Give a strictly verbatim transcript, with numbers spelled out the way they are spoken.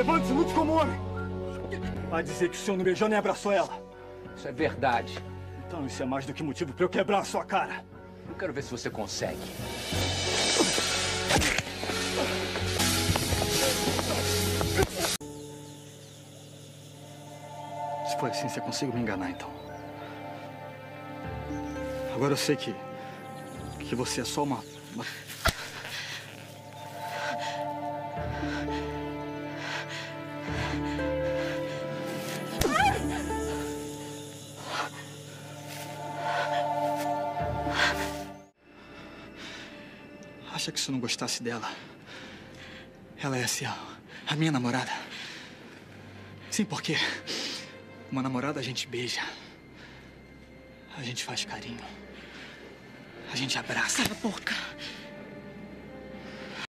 Levante-se, lute como homem. Vai dizer que o senhor não beijou nem abraçou ela. Isso é verdade. Então isso é mais do que motivo para eu quebrar a sua cara. Eu quero ver se você consegue. Se foi assim, você consegue me enganar, então. Agora eu sei que... que você é só uma... uma... Acha que se eu não gostasse dela, ela ia ser a, a minha namorada? Sim, porque uma namorada a gente beija, a gente faz carinho, a gente abraça. Cala a boca.